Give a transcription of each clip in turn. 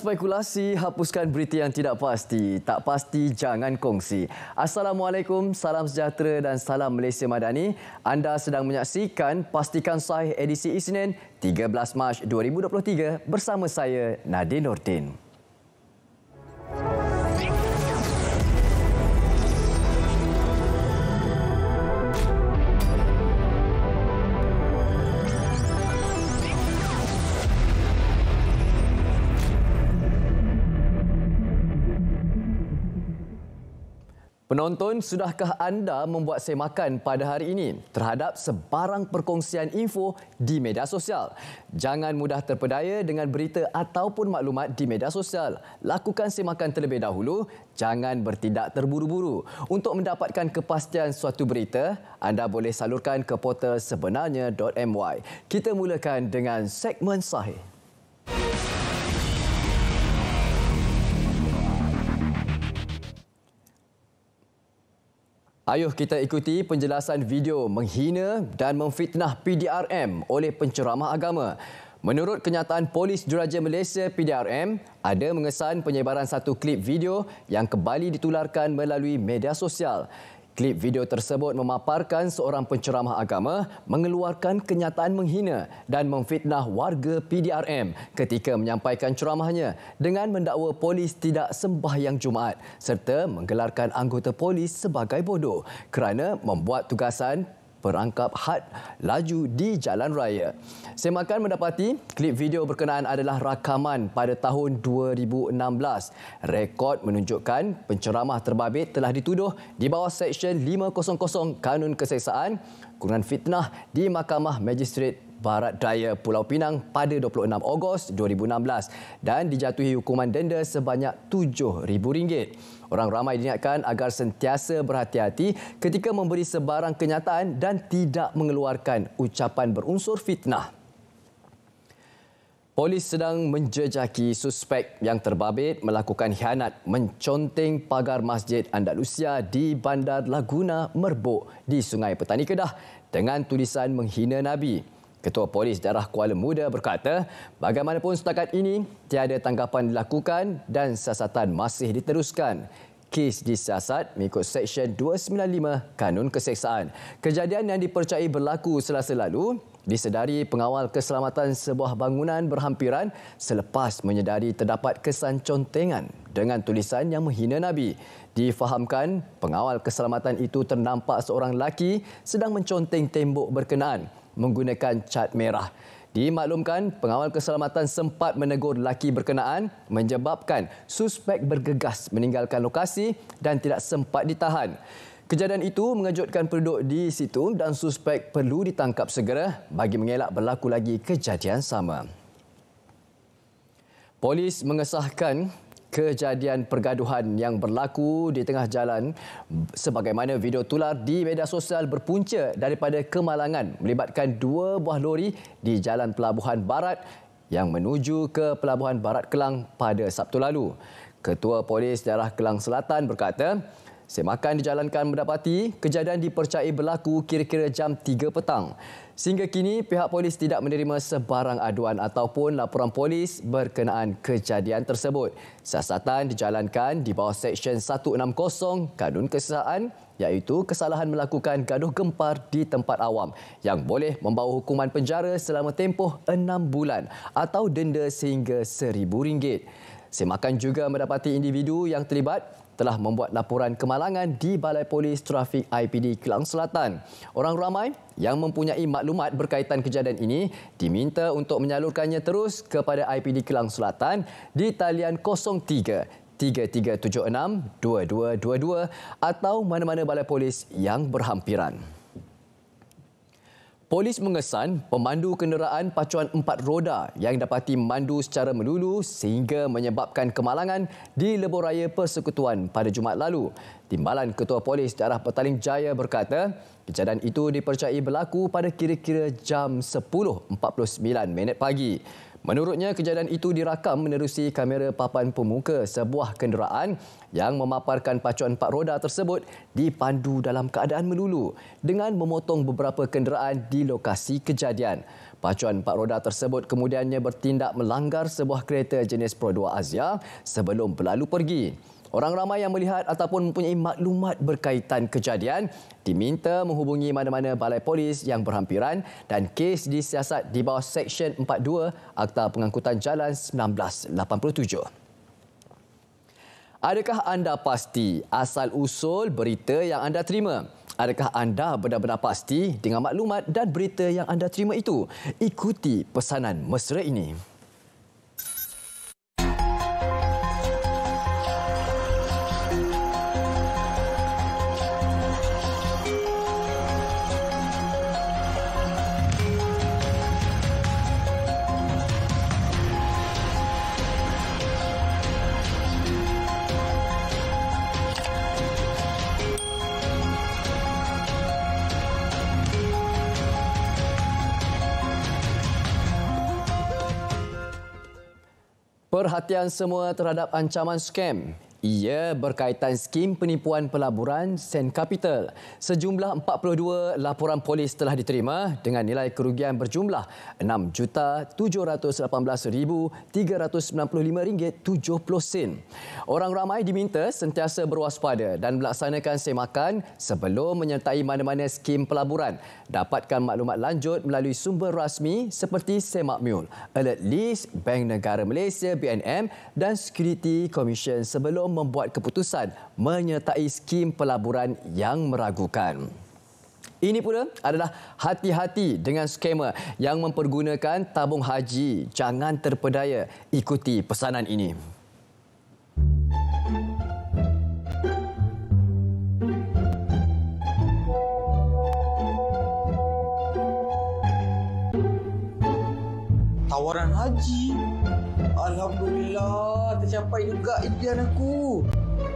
spekulasi, hapuskan berita yang tidak pasti. Tak pasti, jangan kongsi. Assalamualaikum, salam sejahtera dan salam Malaysia Madani. Anda sedang menyaksikan Pastikan Sahih edisi Isnin 13 Mac 2023 bersama saya, Nadine Nordin. Penonton, sudahkah anda membuat semakan pada hari ini terhadap sebarang perkongsian info di media sosial? Jangan mudah terpedaya dengan berita ataupun maklumat di media sosial. Lakukan semakan terlebih dahulu, jangan bertindak terburu-buru. Untuk mendapatkan kepastian suatu berita, anda boleh salurkan ke portal sebenarnya.my. Kita mulakan dengan segmen Sahih. Ayuh kita ikuti penjelasan video menghina dan memfitnah PDRM oleh penceramah agama. Menurut kenyataan Polis Diraja Malaysia PDRM, ada mengesan penyebaran satu klip video yang kembali ditularkan melalui media sosial. Klip video tersebut memaparkan seorang penceramah agama mengeluarkan kenyataan menghina dan memfitnah warga PDRM ketika menyampaikan ceramahnya dengan mendakwa polis tidak sembahyang Jumaat serta menggelarkan anggota polis sebagai bodoh kerana membuat tugasan perangkap had laju di jalan raya. Semakan mendapati klip video berkenaan adalah rakaman pada tahun 2016. Rekod menunjukkan penceramah terbabit telah dituduh di bawah Seksyen 500 Kanun Keseksaan kurungan fitnah di Mahkamah Magistrate Barat Daya Pulau Pinang pada 26 Ogos 2016 dan dijatuhi hukuman denda sebanyak RM7,000. Orang ramai diingatkan agar sentiasa berhati-hati ketika memberi sebarang kenyataan dan tidak mengeluarkan ucapan berunsur fitnah. Polis sedang menjejaki suspek yang terbabit melakukan khianat menconteng pagar Masjid Andalusia di Bandar Laguna Merbuk di Sungai Petani Kedah dengan tulisan menghina Nabi. Ketua Polis Daerah Kuala Muda berkata, bagaimanapun setakat ini, tiada tanggapan dilakukan dan siasatan masih diteruskan. Kes disiasat mengikut Seksyen 295 Kanun Keseksaan. Kejadian yang dipercayai berlaku Selasa lalu disedari pengawal keselamatan sebuah bangunan berhampiran selepas menyedari terdapat kesan contengan dengan tulisan yang menghina Nabi. Difahamkan, pengawal keselamatan itu ternampak seorang lelaki sedang menconteng tembok berkenaan menggunakan cat merah. Dimaklumkan, pengawal keselamatan sempat menegur lelaki berkenaan menyebabkan suspek bergegas meninggalkan lokasi dan tidak sempat ditahan. Kejadian itu mengejutkan penduduk di situ dan suspek perlu ditangkap segera bagi mengelak berlaku lagi kejadian sama. Polis mengesahkan kejadian pergaduhan yang berlaku di tengah jalan sebagaimana video tular di media sosial berpunca daripada kemalangan melibatkan dua buah lori di Jalan Pelabuhan Barat yang menuju ke Pelabuhan Barat Kelang pada Sabtu lalu. Ketua Polis Daerah Kelang Selatan berkata, semakan dijalankan mendapati kejadian dipercayai berlaku kira-kira jam 3 petang. Sehingga kini, pihak polis tidak menerima sebarang aduan ataupun laporan polis berkenaan kejadian tersebut. Siasatan dijalankan di bawah Seksyen 160 Kanun Keseksaan iaitu kesalahan melakukan gaduh gempar di tempat awam yang boleh membawa hukuman penjara selama tempoh 6 bulan atau denda sehingga RM1,000. Semakan juga mendapati individu yang terlibat telah membuat laporan kemalangan di Balai Polis Trafik IPD Kelang Selatan. Orang ramai yang mempunyai maklumat berkaitan kejadian ini diminta untuk menyalurkannya terus kepada IPD Kelang Selatan di talian 03 3376 2222 atau mana-mana balai polis yang berhampiran. Polis mengesan pemandu kenderaan pacuan 4 roda yang dapati memandu secara melulu sehingga menyebabkan kemalangan di lebuh raya Persekutuan pada Jumaat lalu. Timbalan Ketua Polis Daerah Petaling Jaya berkata, kejadian itu dipercayai berlaku pada kira-kira jam 10.49 pagi. Menurutnya, kejadian itu dirakam menerusi kamera papan pemuka sebuah kenderaan yang memaparkan pacuan 4 roda tersebut dipandu dalam keadaan melulu dengan memotong beberapa kenderaan di lokasi kejadian. Pacuan 4 roda tersebut kemudiannya bertindak melanggar sebuah kereta jenis Pro 2 Azia sebelum berlalu pergi. Orang ramai yang melihat ataupun mempunyai maklumat berkaitan kejadian diminta menghubungi mana-mana balai polis yang berhampiran dan kes disiasat di bawah Seksyen 42 Akta Pengangkutan Jalan 1987. Adakah anda pasti asal-usul berita yang anda terima? Adakah anda benar-benar pasti dengan maklumat dan berita yang anda terima itu? Ikuti pesanan mesra ini. Perhatian semua terhadap ancaman skam. Ia berkaitan skim penipuan pelaburan Sen Capital. Sejumlah 42 laporan polis telah diterima dengan nilai kerugian berjumlah RM6,718,395.70. Orang ramai diminta sentiasa berwaspada dan melaksanakan semakan sebelum menyertai mana-mana skim pelaburan. Dapatkan maklumat lanjut melalui sumber rasmi seperti Semakmul, Alert List, Bank Negara Malaysia BNM dan Security Commission sebelum membuat keputusan menyertai skim pelaburan yang meragukan. Ini pula adalah hati-hati dengan skamer yang mempergunakan tabung haji. Jangan terpedaya. Ikuti pesanan ini. Tawaran haji. Alhamdulillah, tercapai juga impian aku.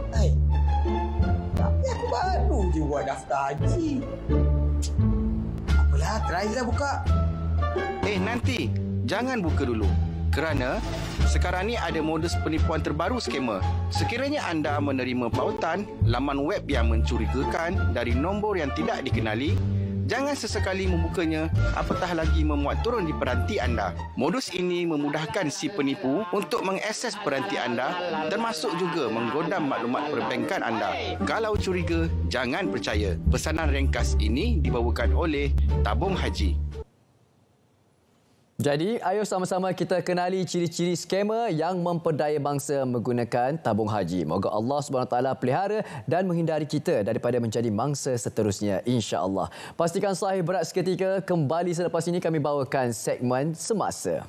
Tapi aku baru je buat daftar haji. Apalah, try je lah buka. Nanti, jangan buka dulu. Kerana sekarang ni ada modus penipuan terbaru skamer. Sekiranya anda menerima pautan laman web yang mencurigakan dari nombor yang tidak dikenali, jangan sesekali membukanya, apatah lagi memuat turun di peranti anda. Modus ini memudahkan si penipu untuk mengakses peranti anda termasuk juga menggodam maklumat perbankan anda. Kalau curiga, jangan percaya. Pesanan ringkas ini dibawakan oleh Tabung Haji. Jadi, ayo sama-sama kita kenali ciri-ciri skamer yang memperdaya bangsa menggunakan tabung haji. Moga Allah SWT pelihara dan menghindari kita daripada menjadi mangsa seterusnya, insya-Allah. Pastikan sahih berat seketika. Kembali selepas ini kami bawakan segmen Semasa.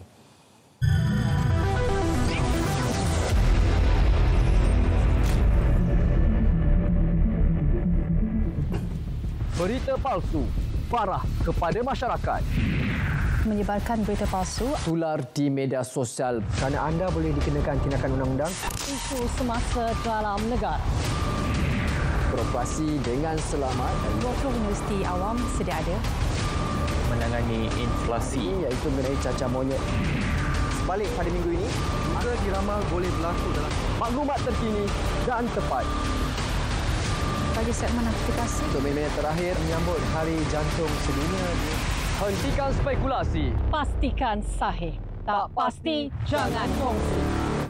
Berita palsu parah kepada masyarakat. Menyebarkan berita palsu Tular di media sosial kerana anda boleh dikenakan tindakan undang-undang. Isu semasa dalam negara. Beroperasi dengan selamat. 20 universiti awam sedia ada. Menangani inflasi. Iaitu mengenai cacar monyet. Balik pada minggu ini, maka diramal boleh berlaku dalam Maklumat terkini dan tepat. Bagi segmen aktivasi. Untuk minit terakhir menyambut Hari Jantung Sedunia. Hentikan spekulasi. Pastikan sahih. Tak pasti, jangan kongsi.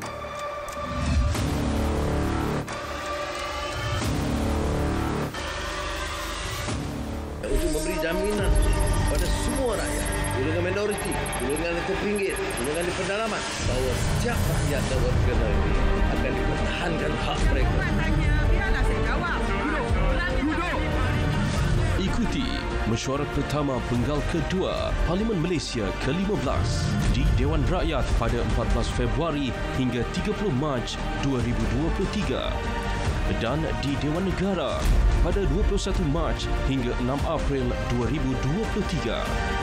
Untuk memberi jaminan pada semua rakyat, golongan minoriti, golongan terpinggir, golongan di pedalaman, bahawa setiap rakyat dan warga negara akan dipertahankan hak mereka. Biarlah saya jawab. Duduk. Ikuti mesyuarat pertama penggal kedua Parlimen Malaysia ke-15 di Dewan Rakyat pada 14 Februari hingga 30 Mac 2023 dan di Dewan Negara pada 21 Mac hingga 6 April 2023.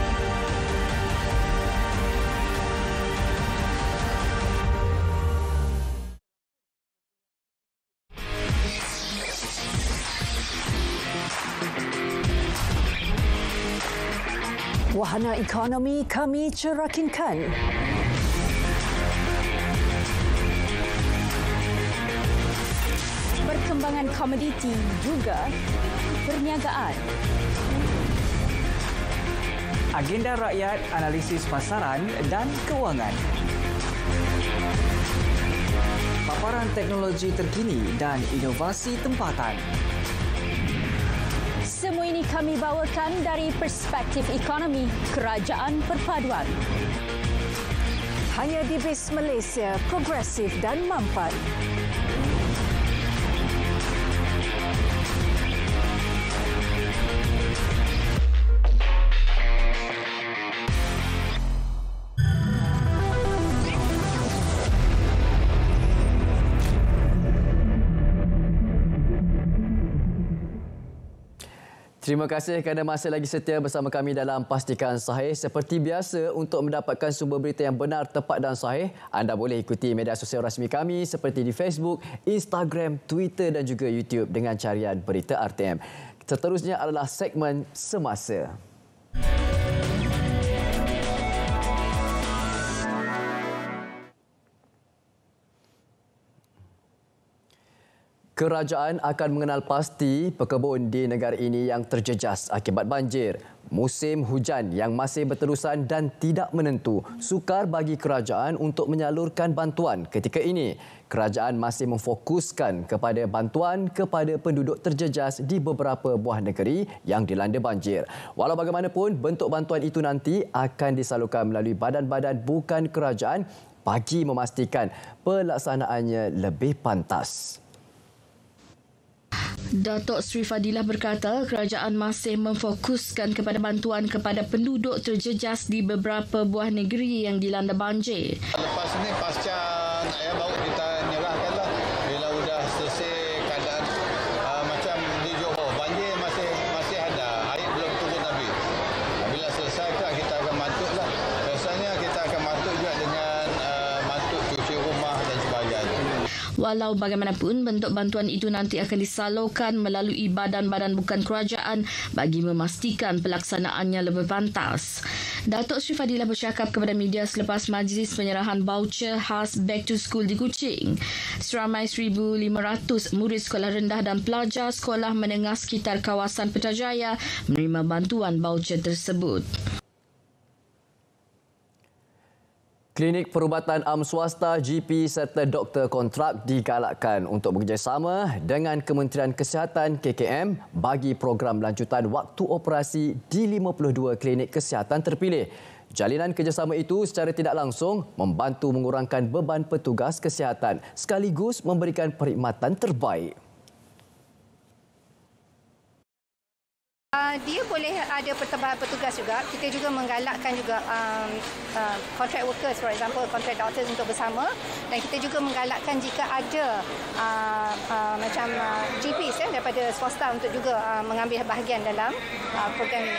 Wahana ekonomi kami cerakinkan. Perkembangan komoditi juga perniagaan. agenda rakyat, analisis pasaran dan kewangan. Paparan teknologi terkini dan inovasi tempatan. Semua ini kami bawakan dari perspektif ekonomi Kerajaan Perpaduan. Hanya di BIS Malaysia, progresif dan mampan. Terima kasih kerana masih lagi setia bersama kami dalam Pastikan Sahih. Seperti biasa, untuk mendapatkan sumber berita yang benar, tepat dan sahih, anda boleh ikuti media sosial rasmi kami seperti di Facebook, Instagram, Twitter dan juga YouTube dengan carian Berita RTM. Seterusnya adalah segmen Semasa. Kerajaan akan mengenal pasti pekebun di negara ini yang terjejas akibat banjir. Musim hujan yang masih berterusan dan tidak menentu sukar bagi kerajaan untuk menyalurkan bantuan ketika ini. Kerajaan masih memfokuskan kepada bantuan kepada penduduk terjejas di beberapa buah negeri yang dilanda banjir. Walau bagaimanapun, bentuk bantuan itu nanti akan disalurkan melalui badan-badan bukan kerajaan bagi memastikan pelaksanaannya lebih pantas. Datuk Sri Fadilah berkata kerajaan masih memfokuskan kepada bantuan kepada penduduk terjejas di beberapa buah negeri yang dilanda banjir. Lepas ini pasca nak baru kita nyerahkanlah bila sudah selesai keadaan macam di Johor banjir masih ada, air belum turun habis. Bila selesai kita akan matutlah. Biasanya kita akan matut juga dengan matut cuci rumah dan sebagainya. Walau bagaimanapun, bentuk bantuan itu nanti akan disalurkan melalui badan-badan bukan kerajaan bagi memastikan pelaksanaannya lebih pantas. Datuk Sri Fadilah bercakap kepada media selepas majlis penyerahan voucher khas Back to School di Kuching. Seramai 1,500 murid sekolah rendah dan pelajar sekolah menengah sekitar kawasan Putrajaya menerima bantuan voucher tersebut. Klinik perubatan am swasta, GP serta doktor kontrak digalakkan untuk bekerjasama dengan Kementerian Kesihatan KKM bagi program lanjutan waktu operasi di 52 klinik kesihatan terpilih. Jalinan kerjasama itu secara tidak langsung membantu mengurangkan beban petugas kesihatan sekaligus memberikan perkhidmatan terbaik. Dia boleh ada pertambahan petugas juga. Kita juga menggalakkan juga contract workers, for example, contract doctors untuk bersama. Dan kita juga menggalakkan jika ada macam GPs daripada swasta untuk juga mengambil bahagian dalam program ini.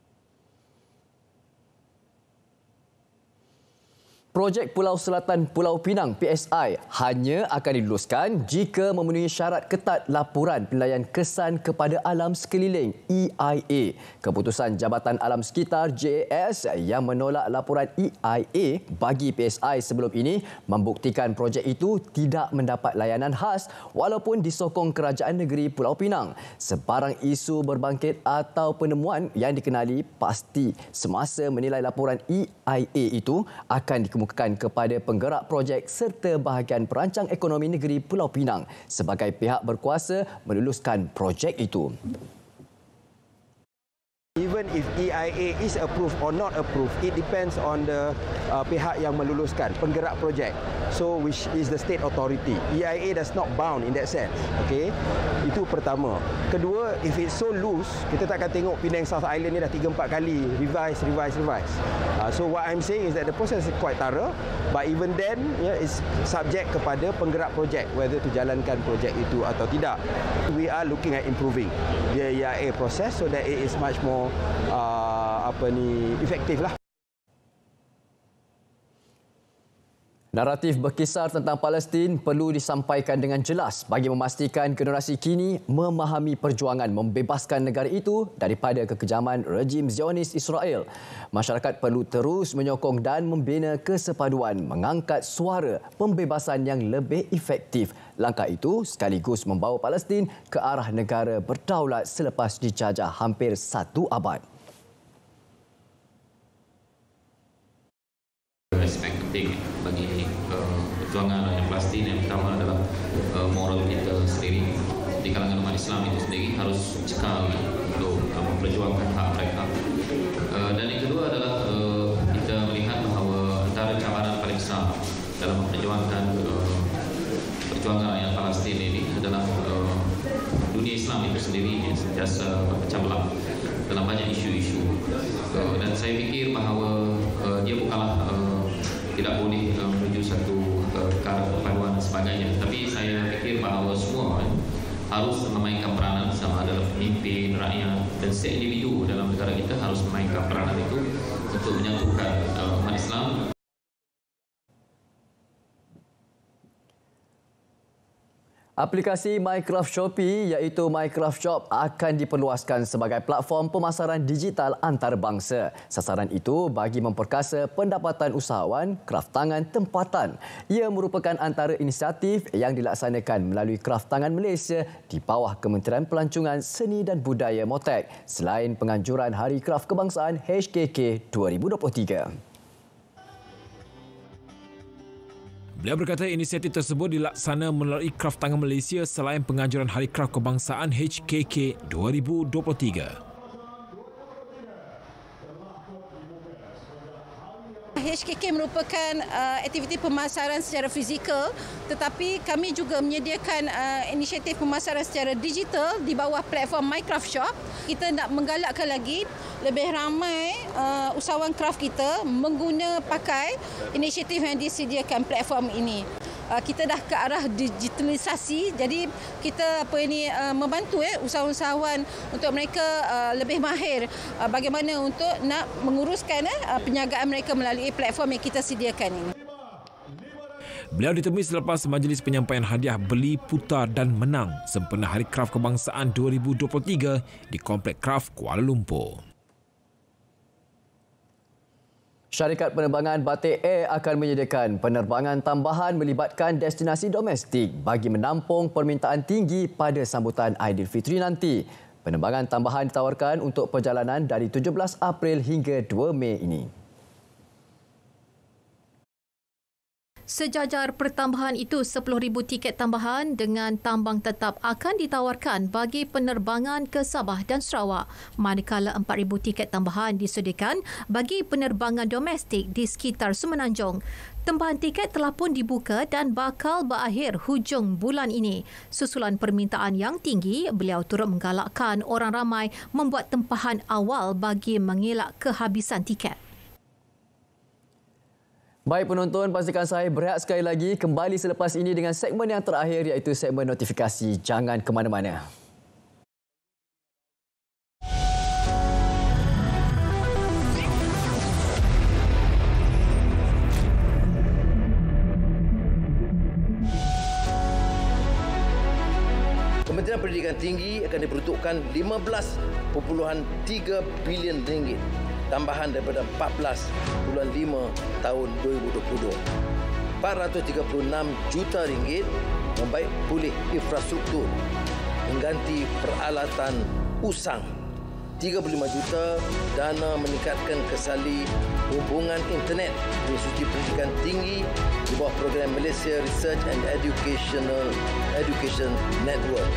Projek Pulau Selatan Pulau Pinang PSI hanya akan diluluskan jika memenuhi syarat ketat laporan penilaian kesan kepada alam sekeliling EIA. Keputusan Jabatan Alam Sekitar JAS yang menolak laporan EIA bagi PSI sebelum ini membuktikan projek itu tidak mendapat layanan khas walaupun disokong Kerajaan Negeri Pulau Pinang. Sebarang isu berbangkit atau penemuan yang dikenali pasti semasa menilai laporan EIA itu akan dikemukakan kepada penggerak projek serta bahagian perancang ekonomi negeri Pulau Pinang sebagai pihak berkuasa meluluskan projek itu. Even if EIA is approved or not approved, it depends on the pihak yang meluluskan, penggerak projek. So, which is the state authority. EIA does not bound in that sense. Okay, itu pertama. Kedua, if it's so loose, kita tak akan tengok Penang South Island ni dah 3-4 kali revise. So, what I'm saying is that the process is quite thorough, but even then, it's subject kepada penggerak projek whether to jalankan projek itu atau tidak. We are looking at improving the EIA process so that it is much more efektif lah. Naratif berkisar tentang Palestin perlu disampaikan dengan jelas bagi memastikan generasi kini memahami perjuangan membebaskan negara itu daripada kekejaman rejim Zionis Israel. Masyarakat perlu terus menyokong dan membina kesepaduan mengangkat suara pembebasan yang lebih efektif. Langkah itu sekaligus membawa Palestin ke arah negara berdaulat selepas dijajah hampir 1 abad. Palestin. Yang pertama adalah moral kita sendiri di kalangan umat Islam itu sendiri harus cekal untuk memperjuangkan hak mereka. Dan yang kedua adalah kita melihat bahawa antara cabaran paling besar dalam memperjuangkan perjuangan rakyat Palestin ini adalah dunia Islam itu sendiri yang sentiasa berpecah belah dalam banyak isu-isu. Dan saya fikir bahawa dia bukanlah tidak boleh menuju satu ke arah perpaduan dan sebagainya. Tapi saya fikir bahawa semua harus memainkan peranan, sama adalah pemimpin, rakyat dan setiap individu dalam negara kita harus memainkan peranan itu untuk menyatukan umat Islam. Aplikasi MyCraft Shopee iaitu MyCraft Shop akan diperluaskan sebagai platform pemasaran digital antarabangsa. Sasaran itu bagi memperkasa pendapatan usahawan kraft tangan tempatan. Ia merupakan antara inisiatif yang dilaksanakan melalui Kraft Tangan Malaysia di bawah Kementerian Pelancongan Seni dan Budaya MOTEK selain penganjuran Hari Kraft Kebangsaan HKK 2023. Beliau berkata inisiatif tersebut dilaksana melalui Kraft Tangan Malaysia selain penganjuran Hari Kraft Kebangsaan HKK 2023. HKK merupakan aktiviti pemasaran secara fizikal, tetapi kami juga menyediakan inisiatif pemasaran secara digital di bawah platform MyCraft Shop. Kita nak menggalakkan lagi lebih ramai usahawan kraft kita pakai inisiatif yang disediakan platform ini. Kita dah ke arah digitalisasi, jadi kita membantu usahawan untuk mereka lebih mahir bagaimana untuk nak menguruskan perniagaan mereka melalui platform yang kita sediakan ini. Beliau ditemui selepas majlis penyampaian hadiah beli, putar dan menang sempena Hari Kraft Kebangsaan 2023 di Komplek Kraft Kuala Lumpur. Syarikat penerbangan Batik Air akan menyediakan penerbangan tambahan melibatkan destinasi domestik bagi menampung permintaan tinggi pada sambutan Aidilfitri nanti. Penerbangan tambahan ditawarkan untuk perjalanan dari 17 April hingga 2 Mei ini. Sejajar pertambahan itu, 10,000 tiket tambahan dengan tambang tetap akan ditawarkan bagi penerbangan ke Sabah dan Sarawak, manakala 4,000 tiket tambahan disediakan bagi penerbangan domestik di sekitar Semenanjung. Tempahan tiket telah pun dibuka dan bakal berakhir hujung bulan ini. Susulan permintaan yang tinggi, beliau turut menggalakkan orang ramai membuat tempahan awal bagi mengelak kehabisan tiket. Baik penonton, pastikan saya berehat sekali lagi kembali selepas ini dengan segmen yang terakhir iaitu segmen notifikasi. Jangan ke mana-mana. Kementerian Pendidikan Tinggi akan diperuntukkan 15.3 bilion ringgit tambahan daripada 14.5 tahun 2022. 436 juta ringgit membaik pulih infrastruktur, mengganti peralatan usang. 35 juta dana meningkatkan kesali hubungan internet di Institusi Pendidikan Tinggi di bawah program Malaysia Research and Education Network.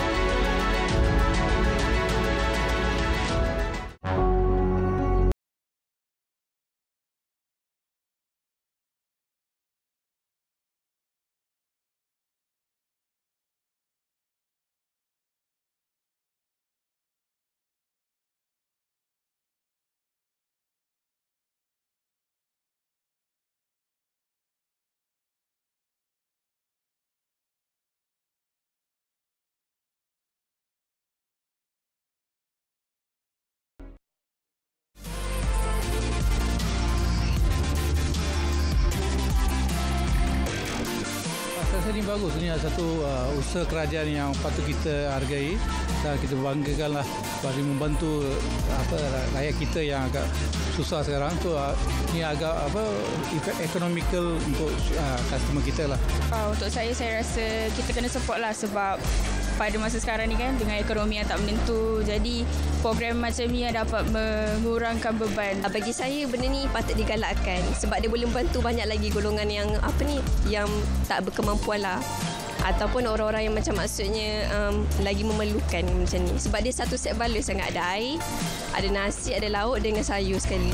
Ini bagus, ini adalah satu usaha kerajaan yang patut kita hargai dan kita banggakanlah bagi membantu rakyat kita yang agak susah sekarang tu. Ini agak economical untuk customer kita lah. Untuk saya rasa kita kena support lah sebab pada masa sekarang ni kan dengan ekonomi yang tak menentu. Jadi program macam ni yang dapat mengurangkan beban. Bagi saya benda ni patut digalakkan sebab dia boleh membantu banyak lagi golongan yang yang tak berkemampuan lah. Ataupun orang-orang yang macam maksudnya lagi memerlukan macam ni. Sebab dia satu set balance sangat. Ada air, ada nasi, ada lauk dengan sayur sekali.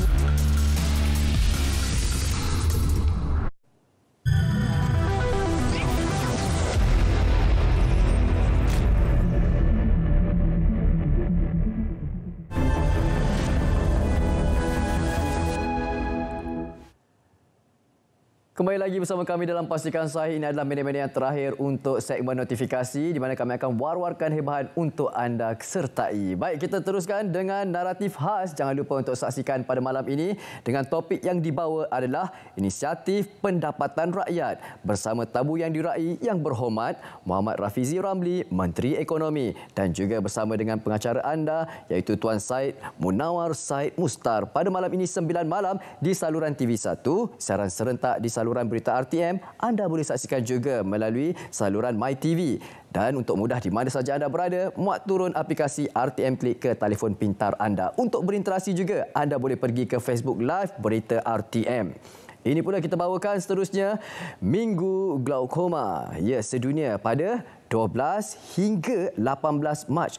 Kembali lagi bersama kami dalam Pastikan Sahih. Ini adalah minit-minit yang terakhir untuk segmen notifikasi di mana kami akan war-warkan hebahan untuk anda sertai. Baik, kita teruskan dengan naratif khas. Jangan lupa untuk saksikan pada malam ini dengan topik yang dibawa adalah Inisiatif Pendapatan Rakyat bersama tamu yang diraih yang berhormat Muhammad Rafizi Ramli, Menteri Ekonomi, dan juga bersama dengan pengacara anda iaitu Tuan Syed Munawar Syed Mustar. Pada malam ini 9 malam di saluran TV1, siaran serentak di saluran berita RTM, anda boleh saksikan juga melalui saluran MyTV. Dan untuk mudah di mana saja anda berada, muat turun aplikasi RTM Klik ke telefon pintar anda. Untuk berinteraksi juga, anda boleh pergi ke Facebook Live Berita RTM. Ini pula kita bawakan seterusnya Minggu Glaukoma. Ya, sedunia pada 12 hingga 18 Mac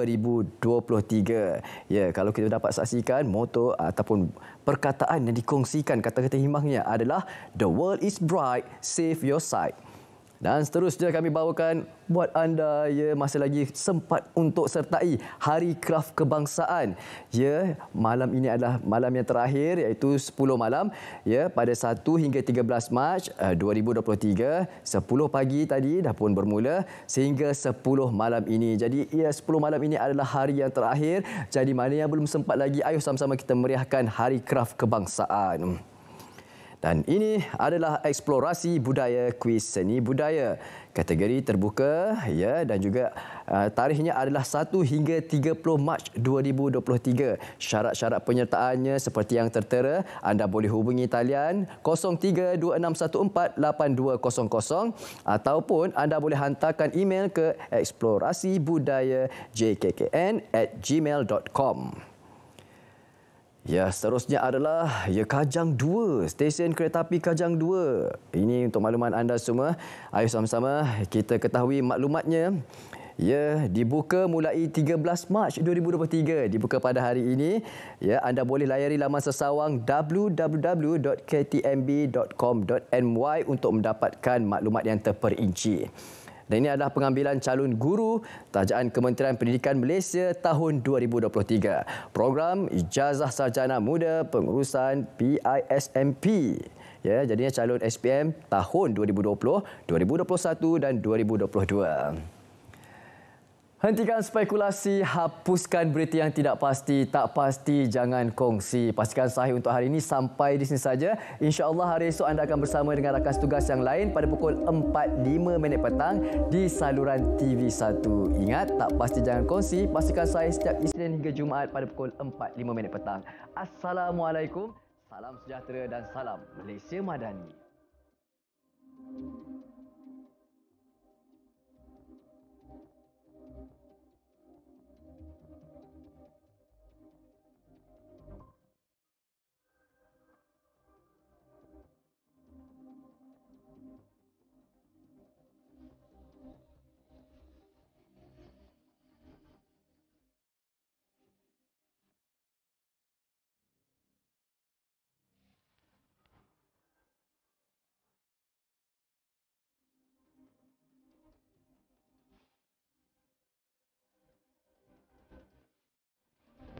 2023. Ya, kalau kita dapat saksikan moto ataupun perkataan yang dikongsikan, kata-kata hikmahnya adalah The world is bright, save your sight. Dan seterusnya kami bawakan buat anda masih lagi sempat untuk sertai Hari Kraft Kebangsaan. Ya, malam ini adalah malam yang terakhir iaitu 10 malam pada 1 hingga 13 Mac 2023. 10 pagi tadi dah pun bermula sehingga 10 malam ini. Jadi 10 malam ini adalah hari yang terakhir. Jadi mana yang belum sempat lagi, ayo sama-sama kita meriahkan Hari Kraft Kebangsaan. Dan ini adalah eksplorasi budaya kuis seni budaya. Kategori terbuka dan juga tarikhnya adalah 1 hingga 30 Mac 2023. Syarat-syarat penyertaannya seperti yang tertera. Anda boleh hubungi talian 0326148200 ataupun anda boleh hantarkan email ke eksplorasibudayajkkn@gmail.com. Ya, seterusnya adalah Kajang 2, stesen kereta api Kajang 2. Ini untuk makluman anda semua. Ayo sama-sama kita ketahui maklumatnya. Ya, dibuka mulai 13 Mac 2023. Dibuka pada hari ini. Ya, anda boleh layari laman sesawang www.ktmb.com.my untuk mendapatkan maklumat yang terperinci. Dan ini adalah pengambilan calon guru tajaan Kementerian Pendidikan Malaysia tahun 2023. Program Ijazah Sarjana Muda Pengurusan PISMP. Ya, jadinya calon SPM tahun 2020, 2021 dan 2022. Hentikan spekulasi, hapuskan berita yang tidak pasti. Tak pasti, jangan kongsi. Pastikan Sahih untuk hari ini sampai di sini saja. InsyaAllah hari esok anda akan bersama dengan rakan tugas yang lain pada pukul 4.05 petang di saluran TV1. Ingat, tak pasti, jangan kongsi. Pastikan Sahih setiap Isnin hingga Jumaat pada pukul 4.05 petang. Assalamualaikum, salam sejahtera dan salam Malaysia Madani.